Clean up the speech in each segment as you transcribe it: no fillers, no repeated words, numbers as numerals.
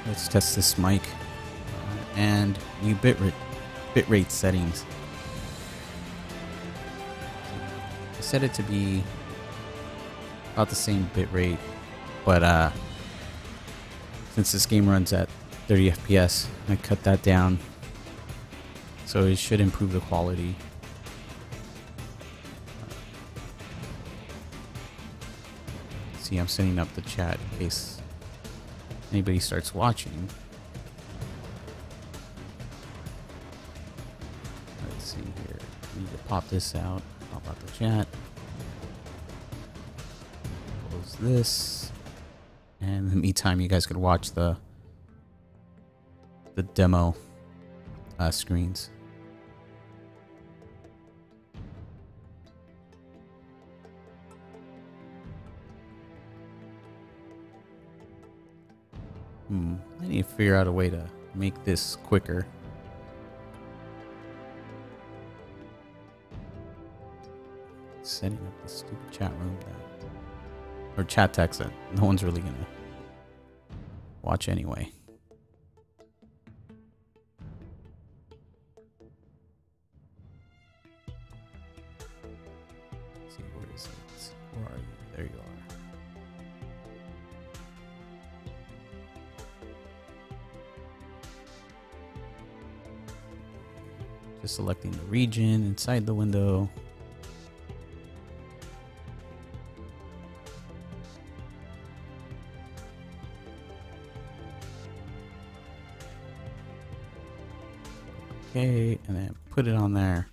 Let's test this mic and new bitrate settings. I set it to be about the same bitrate, but since this game runs at 30 FPS, I cut that down, so it should improve the quality. See, I'm setting up the chat in case anybody starts watching. Let's see here. I need to pop this out. Pop out the chat. Close this. And in the meantime, you guys could watch the demo screens. I need to figure out a way to make this quicker. Setting up the stupid chat room or chat text that no one's really gonna watch anyway. Let's see, where is it? Where are you? There you are. Just selecting the region inside the window. Okay, and then put it on there.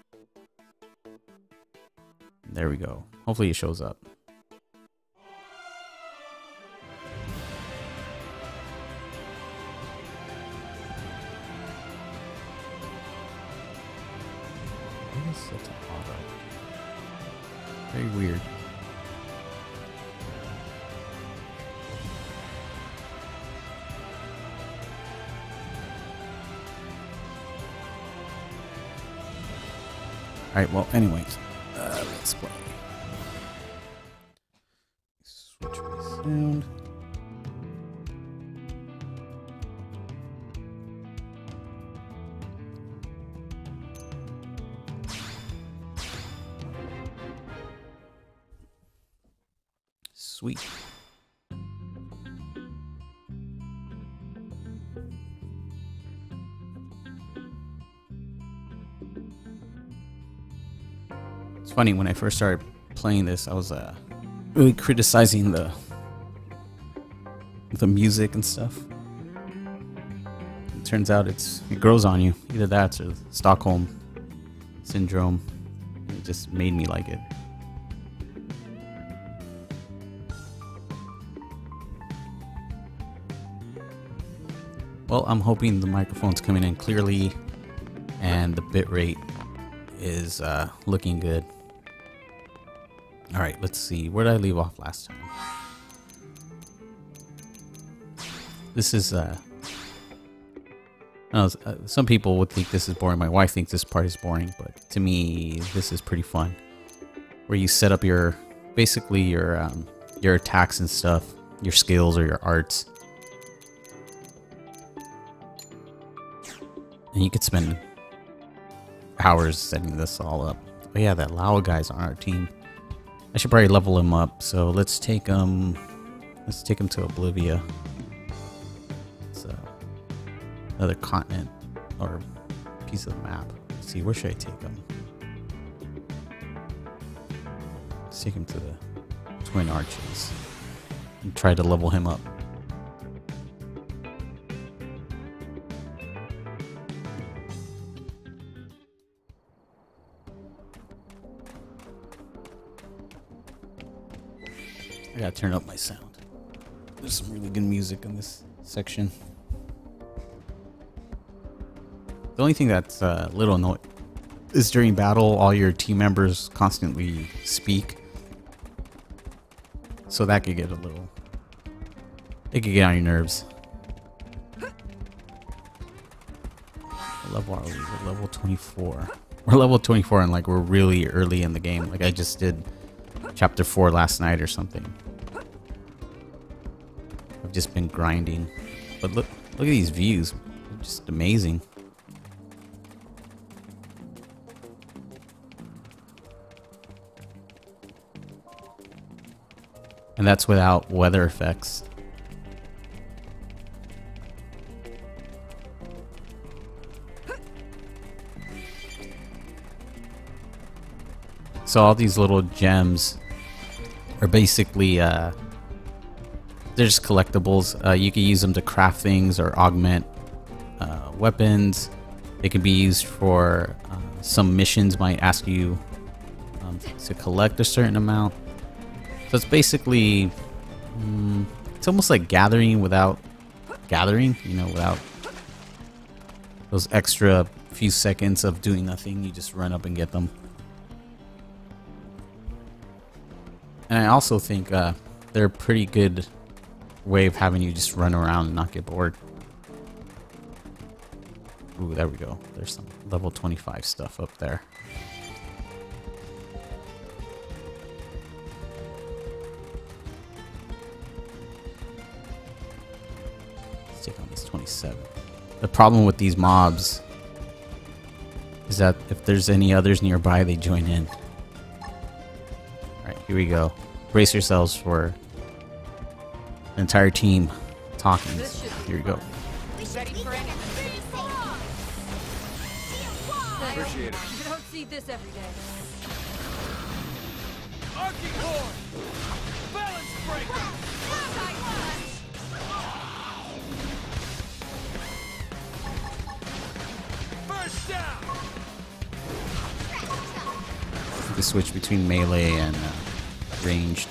There we go. Hopefully it shows up. Why is such an auto? Very weird. Alright, well, anyways, let's play. Switch my sound. Sweet. It's funny, when I first started playing this, I was really criticizing the music and stuff. It turns out it grows on you. Either that or Stockholm Syndrome. It just made me like it. Well, I'm hoping the microphone's coming in clearly and the bitrate is looking good. All right, let's see. Where did I leave off last time? This is some people would think this is boring. My wife thinks this part is boring, but to me, this is pretty fun. Where you set up basically your attacks and stuff, your skills or your arts. And you could spend hours setting this all up. Oh yeah, that Lao guy's on our team. I should probably level him up. So let's take him to Oblivia. It's another continent or piece of the map. Let's see, where should I take him? Let's take him to the Twin Arches and try to level him up. I gotta turn up my sound. There's some really good music in this section. The only thing that's a little annoying is during battle, all your team members constantly speak. So that could get it could get on your nerves. What level are we? We're level 24. We're level 24 and like we're really early in the game. Like I just did chapter 4 last night or something. I've just been grinding. But look at these views. They're just amazing. And that's without weather effects. So all these little gems are basically they're just collectibles. You can use them to craft things or augment weapons. They can be used for some missions might ask you to collect a certain amount. So it's basically it's almost like gathering without gathering, you know, without those extra few seconds of doing nothing. You just run up and get them. And I also think they're a pretty good way of having you just run around and not get bored. Ooh, there we go. There's some level 25 stuff up there. Let's take on this 27. The problem with these mobs is that if there's any others nearby, they join in. Alright, here we go. Brace yourselves for the entire team talking. Here we go. Appreciate it. You don't see this every day. Arcing horn! Balance breaker! First down! You can switch between melee and ranged.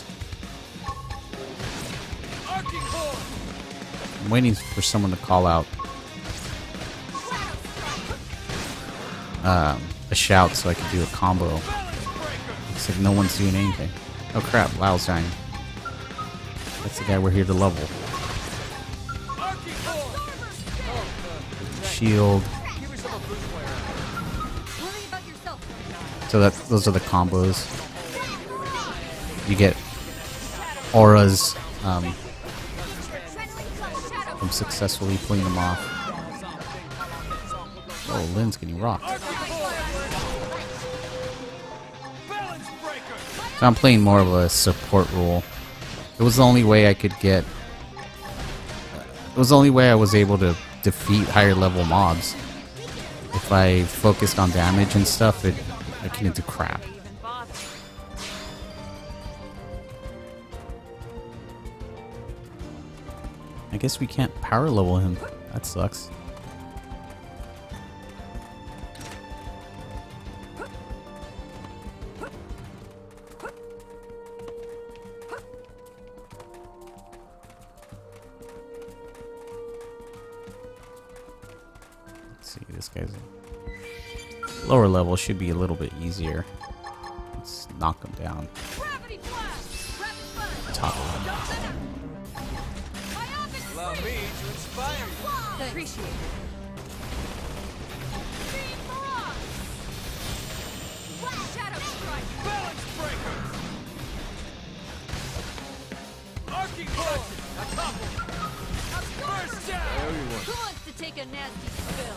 Arcing horn! I'm waiting for someone to call out a shout so I can do a combo. Looks like no one's doing anything. Oh crap, Lau's dying. That's the guy we're here to level. Shield. So those are the combos. You get auras from successfully pulling them off. Oh, Lynn's getting rocked. So I'm playing more of a support role. It was the only way I could get... It was the only way I was able to defeat higher level mobs. If I focused on damage and stuff, I couldn't do crap. I guess we can't power level him. That sucks. See, this guy's lower level, should be a little bit easier. Let's knock him down. Top of him. Allow me to inspire you. Appreciate it. Shadow strike. Balance breaker. Arcing horn. A couple. First down. Who wants to take a nasty spill?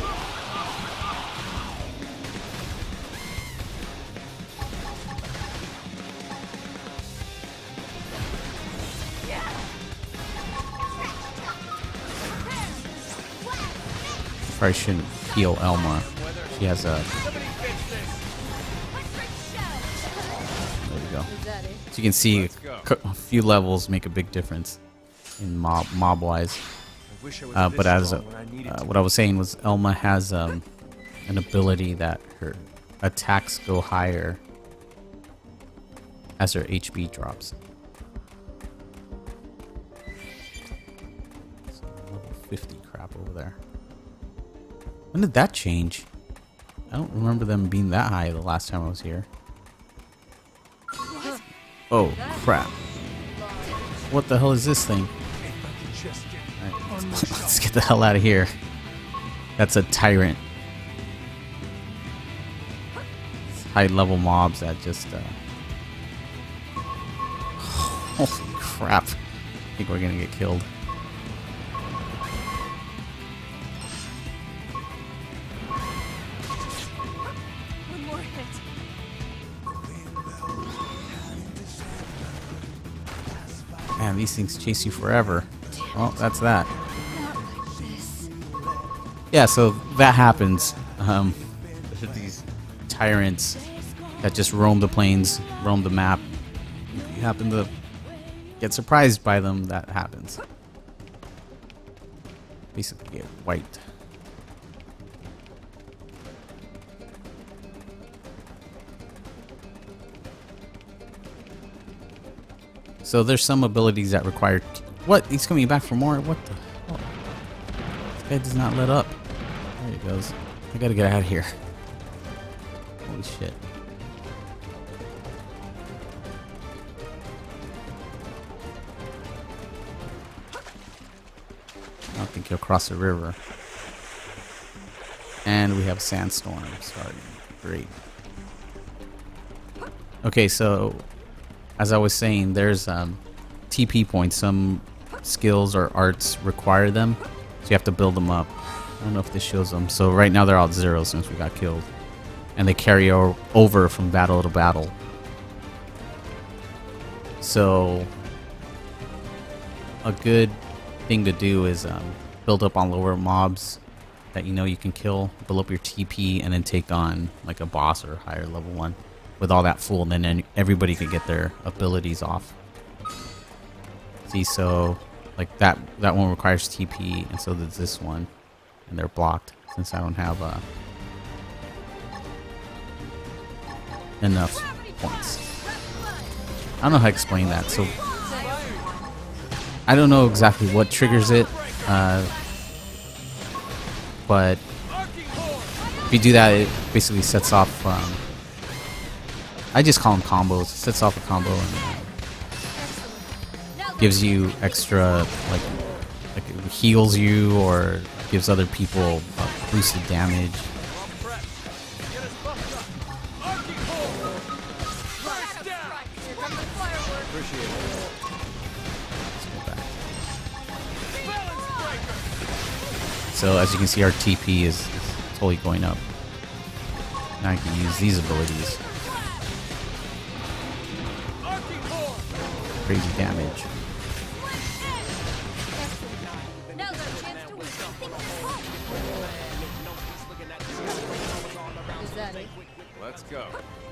Probably shouldn't heal Elma. She has a... There we go. So you can see a few levels make a big difference in mob-wise. But as what I was saying was Elma has an ability that her attacks go higher as her HP drops. So level 50 crap over there. When did that change? I don't remember them being that high the last time I was here. Oh crap. What the hell is this thing? Alright, let's get the hell out of here. That's a tyrant. It's high level mobs that just holy crap. I think we're gonna get killed. these things chase you forever. Well, that's that. Yeah, so that happens. These tyrants that just roam the plains, roam the map. If you happen to get surprised by them, that happens. Basically get wiped. So there's some abilities that require... What? He's coming back for more? What the hell? This guy does not let up. There he goes. I gotta get out of here. Holy shit. I don't think he'll cross the river. And we have sandstorm starting. Great. Okay, so as I was saying, there's TP points. Some skills or arts require them, so you have to build them up. I don't know if this shows them. So right now they're all at 0 since we got killed, and they carry over from battle to battle. So a good thing to do is build up on lower mobs that you know you can kill, build up your TP, and then take on like a boss or higher level one with all that full, and then everybody can get their abilities off. See, so like that one requires TP, and so does this one, and they're blocked since I don't have enough points. I don't know how to explain that. So I don't know exactly what triggers it, but if you do that, it basically sets off. I just call them combos. It sets off a combo and gives you extra, like it heals you or gives other people boosted damage. So as you can see, our TP is totally going up. Now I can use these abilities. Crazy damage. Let's go.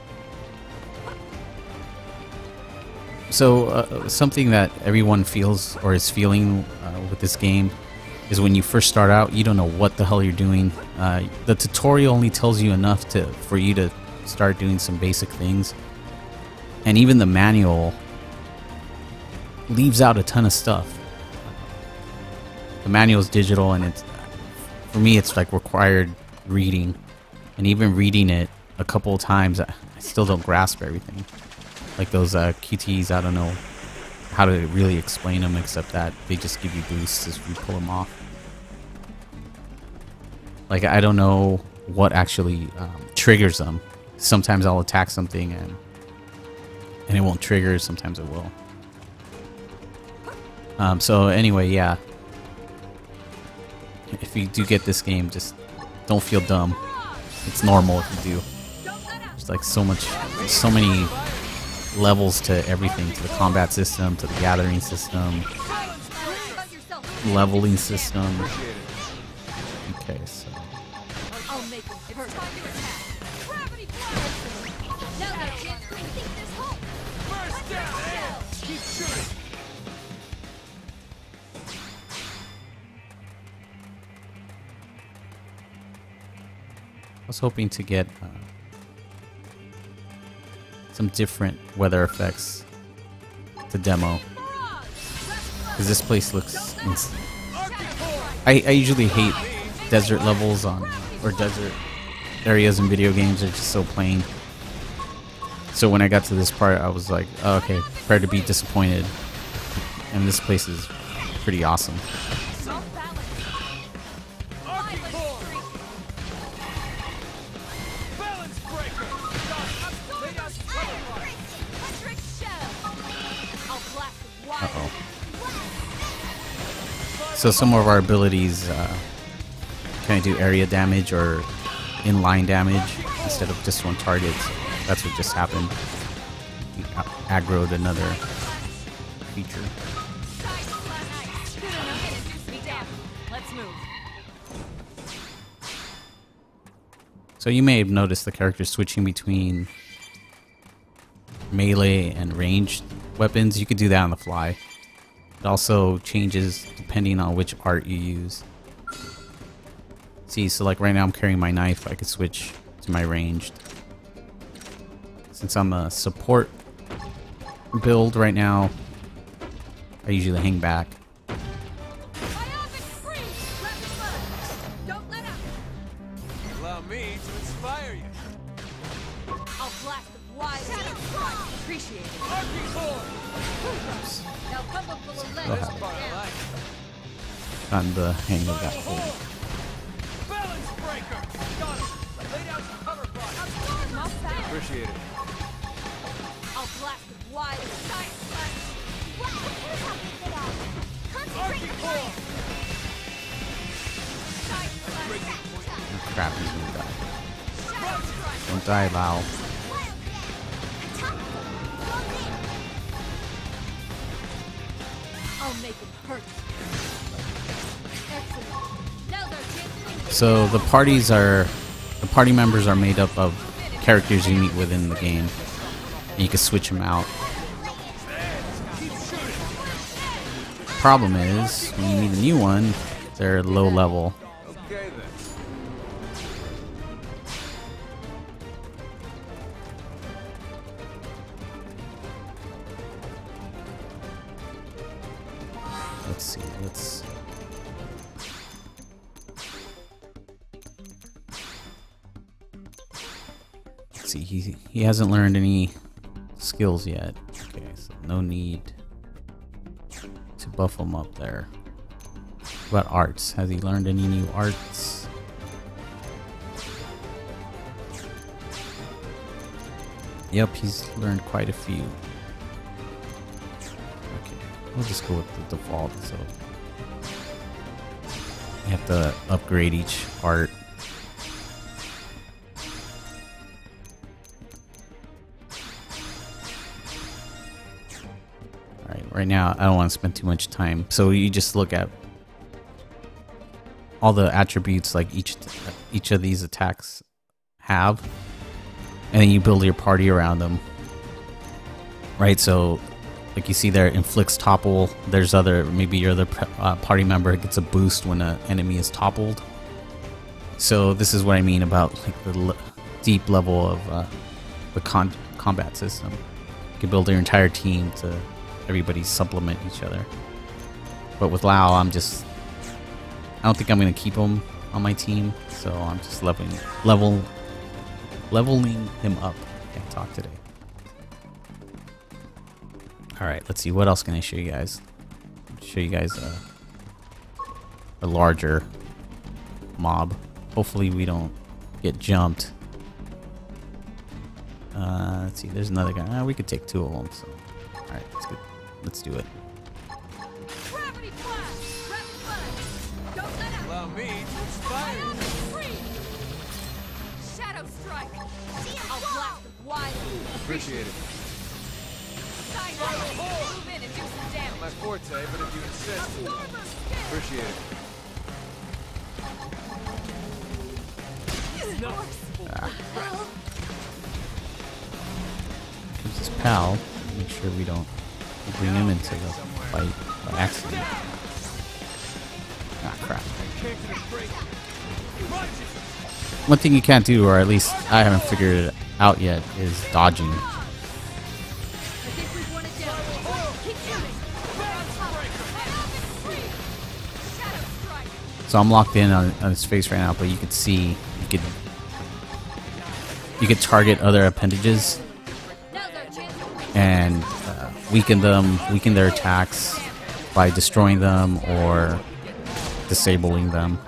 So something that everyone feels or is feeling with this game is when you first start out, you don't know what the hell you're doing. The tutorial only tells you enough for you to start doing some basic things, and even the manual leaves out a ton of stuff. The manual is digital, and for me it's like required reading, and even reading it a couple of times I still don't grasp everything. Like those QTs, I don't know how to really explain them except that they just give you boosts as you pull them off. Like I don't know what actually triggers them. Sometimes I'll attack something and it won't trigger, sometimes it will. So anyway, yeah. If you do get this game, just don't feel dumb. It's normal if you do. There's like so many levels to everything, to the combat system, to the gathering system, leveling system. Okay, so I was hoping to get some different weather effects to demo, because this place looks I usually hate desert levels or desert areas in video games. They're just so plain. So when I got to this part, I was like, oh, okay, prepare to be disappointed. And this place is pretty awesome. Uh-oh. So some of our abilities kind of do area damage or inline damage instead of just one target. So that's what just happened. We aggroed another feature. So you may have noticed the character switching between melee and ranged weapons. You could do that on the fly. It also changes depending on which art you use. See, so like right now I'm carrying my knife, I could switch to my ranged. Since I'm a support build right now, I usually hang back. Allow me to inspire you. I'll blast them wide. Appreciate it. Now come up with a leg. This part I like. On the hang of that hold. Balance breaker. Got him. Lay down some cover fire. Appreciate it. I'll blast them wide. Archie pull. Oh, crap, he's gonna die. Don't die, Lao. I'll make them hurt. Excellent. Now they're dancing. So the party members are made up of characters you meet within the game. And you can switch them out. Problem is, when you meet a new one, they're low level. Okay then. Let's see, let's see, he hasn't learned any skills yet. Okay, so no need to buff him up there. What about arts? Has he learned any new arts? Yep, he's learned quite a few. Okay, we'll just go with the default. So you have to upgrade each art. Alright, right now I don't want to spend too much time. So you just look at all the attributes like each of these attacks have, and then you build your party around them. Right, so like you see there, inflicts topple. There's maybe your other party member gets a boost when an enemy is toppled. So this is what I mean about like the deep level of the combat system. You can build your entire team to everybody supplement each other. But with Lao, I don't think I'm gonna keep him on my team, so I'm just leveling him up. Can't talk today. All right, let's see what else can I show you guys. Show you guys a larger mob. Hopefully we don't get jumped. Let's see. There's another guy. We could take two of them. So, all right, let's go. Let's do it. Gravity blast. Rapid fire. Don't let up. Allow me to inspire you. Shadow strike. I'll blast them wide. Appreciate it. Move in and do some damage. My forte, but if you insist. Appreciate it. Here's his pal. Make sure we don't bring him into the fight by accident. Ah, crap. One thing you can't do, or at least I haven't figured it out yet, is dodging. I think we've won it down. Keep shooting. Shadow strike. So I'm locked in on his face right now, but you could see you could target other appendages Now's our chance to win. and weaken their attacks by destroying them or disabling them.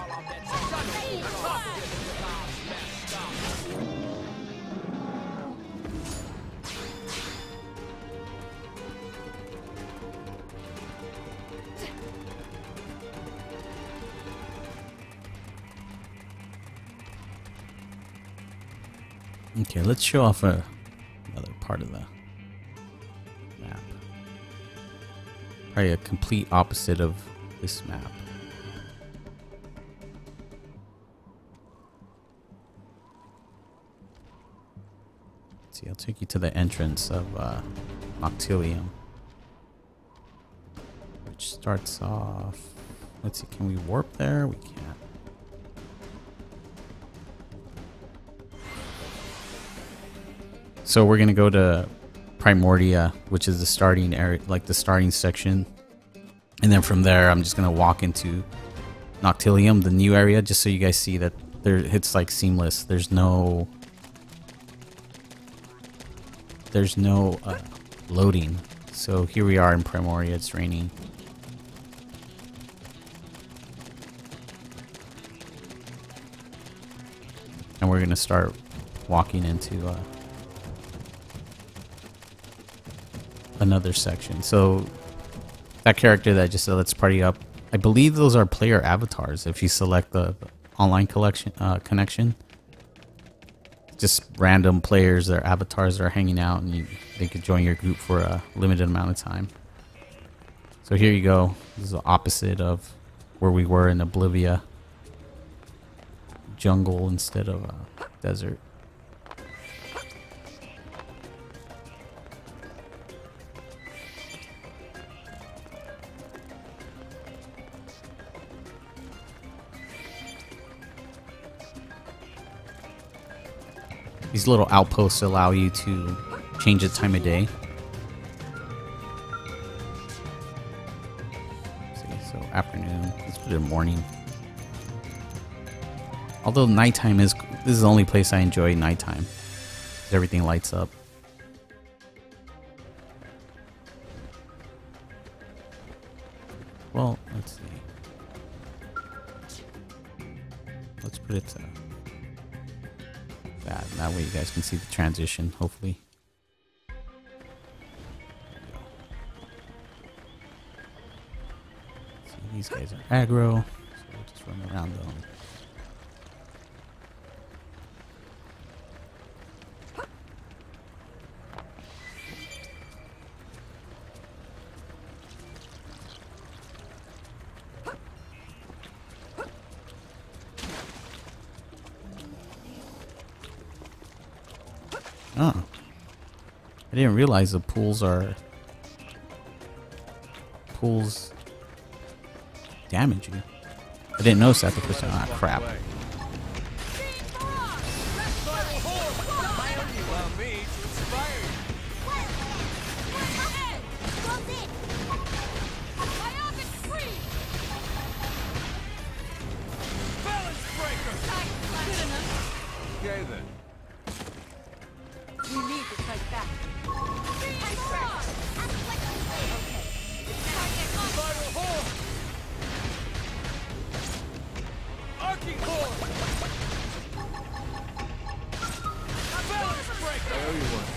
Okay, let's show off another part of the map. Probably a complete opposite of this map. Let's see, I'll take you to the entrance of Noctilium, which starts off. Let's see, can we warp there? We can't. So we're gonna go to Primordia, which is the starting area, like the starting section, and then from there I'm just gonna walk into Noctilium, the new area, just so you guys see that it's like seamless. There's no loading. So here we are in Primordia. It's raining. And we're gonna start walking into another section. So that character that I just said, let's party up. I believe those are player avatars. If you select the online connection, just random players, their avatars are hanging out, and they could join your group for a limited amount of time. So here you go. This is the opposite of where we were in Oblivia. Jungle instead of desert. These little outposts allow you to change the time of day. So afternoon, let's put it in morning. Although nighttime this is the only place I enjoy nighttime. Everything lights up. Well, let's see. Let's put it to that. That way you guys can see the transition, hopefully. See, these guys are aggro, so we'll just run around them. Oh. I didn't realize the pools damage you. I didn't notice that the first time. Ah, crap. Okay then. We need to fight back. Arcing core. Balance breaker. I owe you one.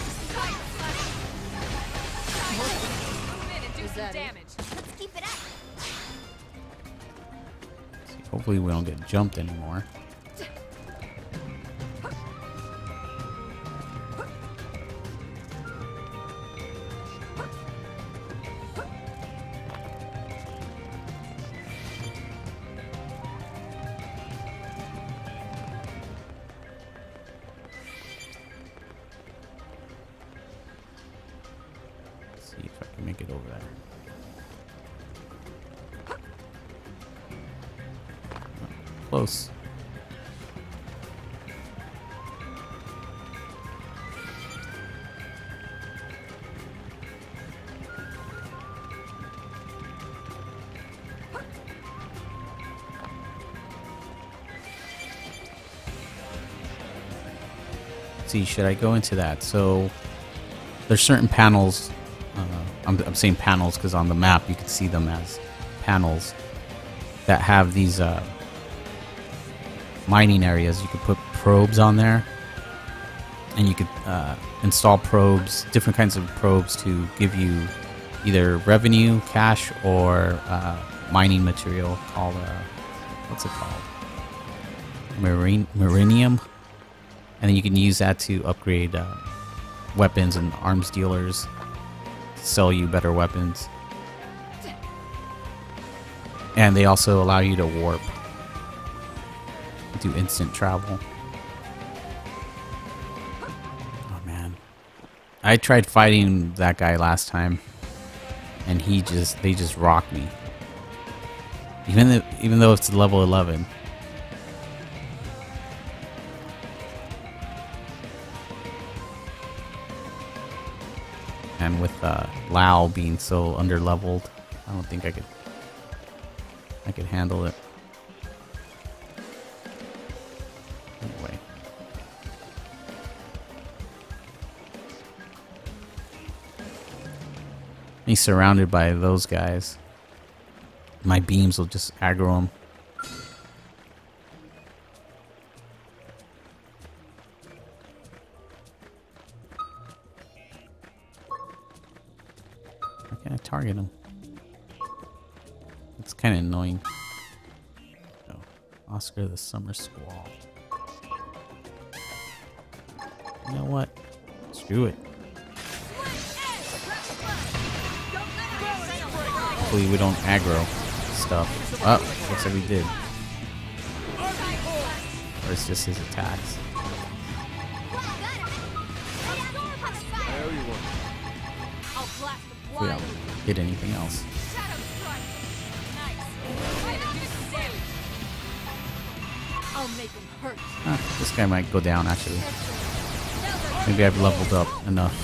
Move in and do some damage. Let's keep it up. See, hopefully we don't get jumped anymore. See if I can make it over there. Oh, close. See, should I go into that? So there's certain panels. I'm saying panels because on the map you can see them as panels that have these mining areas. You could put probes on there, and you could install probes, different kinds of probes to give you either revenue, cash, or mining material called what's it called? Marinium. And then you can use that to upgrade weapons and arms dealers, sell you better weapons. And they also allow you to warp, do instant travel. Oh I tried fighting that guy last time, and they just rocked me. Even though it's level 11. And with Lao being so underleveled, I don't think I could handle it. Anyway. He's surrounded by those guys. My beams will just aggro him. Why can't I target him? It's kind of annoying. Oh, Oscar the Summer Squall. You know what? Screw it. Hopefully we don't aggro stuff. Oh, looks like we did. Or it's just his attacks. We don't hit anything else. This guy might go down actually. Maybe I've leveled up enough.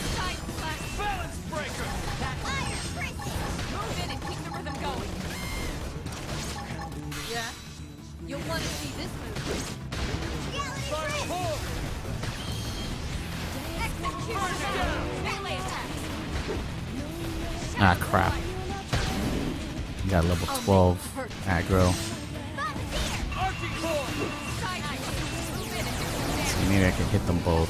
Ah, crap. We got level 12 aggro. So maybe I can hit them both.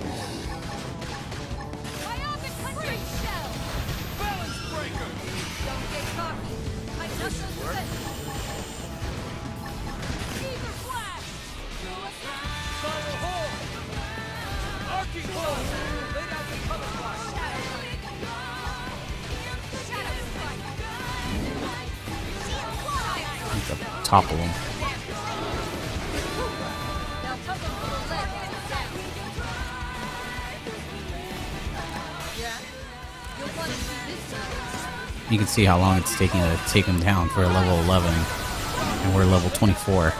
Topple him. You can see how long it's taking to take him down for a level 11, and we're level 24.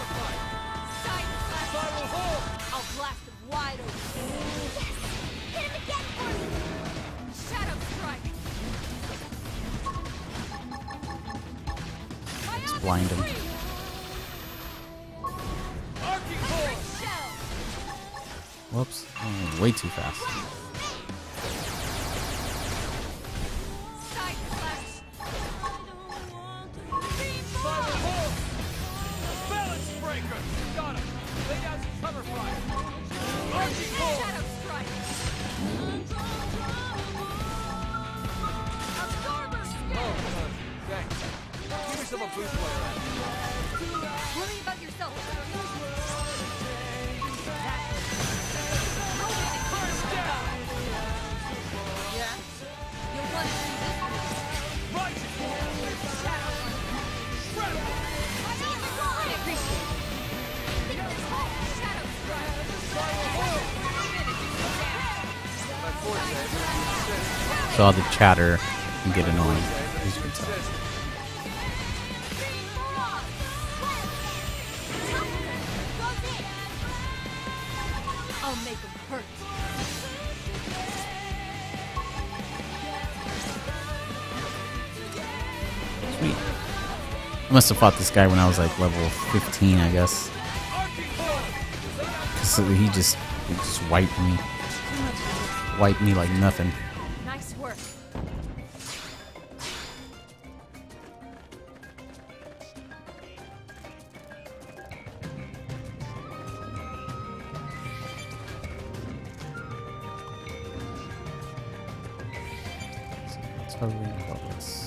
Let's blind him. Whoops. Oh, way too fast. Worry about yourself. So all the chatter can get annoying, as you can tell. I'll make them hurt. Sweet. I must have fought this guy when I was like level 15, I guess. So he just wiped me. Wiped me like nothing. Nice work. Let's go read this.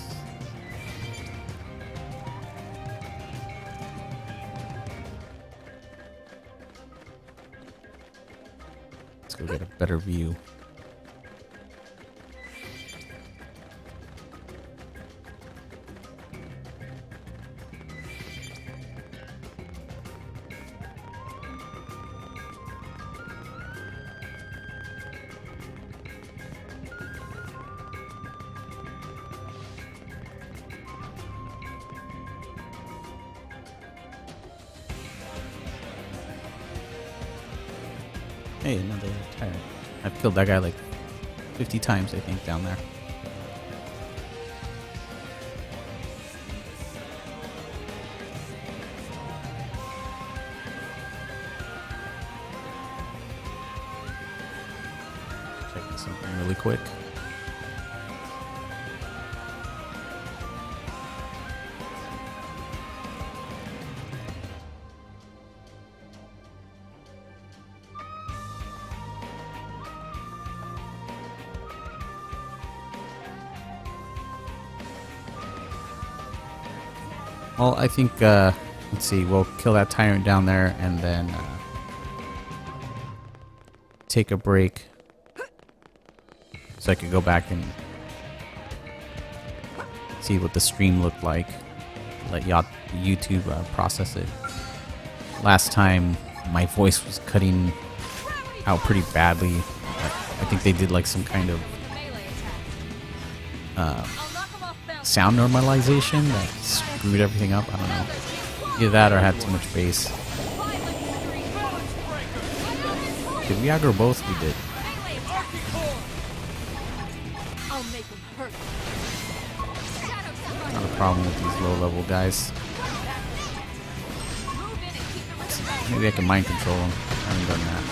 Let's go get a better view. Hey, another tire. I've killed that guy like 50 times, I think, down there. Checking something really quick. Well, I think, let's see, we'll kill that tyrant down there and then take a break so I could go back and see what the stream looked like. Let YouTube process it. Last time, my voice was cutting out pretty badly. I think they did like some kind of sound normalization that screwed everything up. I don't know. Either that or had too much bass. Did we aggro both? We did. Not a problem with these low level guys. Maybe I can mind control them. I haven't done that.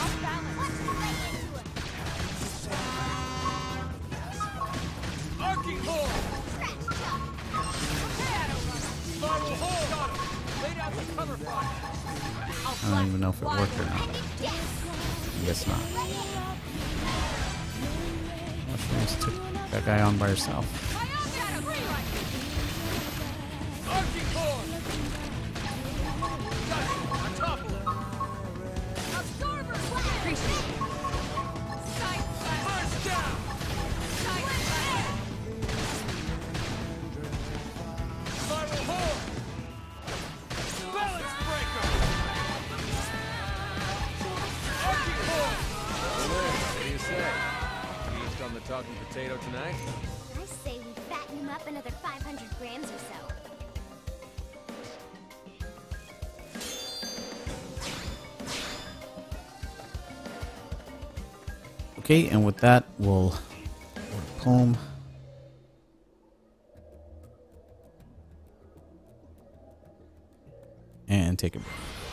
I don't even know if it worked or not. I guess not. Mushrooms took that guy on by herself. Talking potato tonight? I say we fatten him up another 500 grams or so. Okay, and with that, we'll poem. And take a break.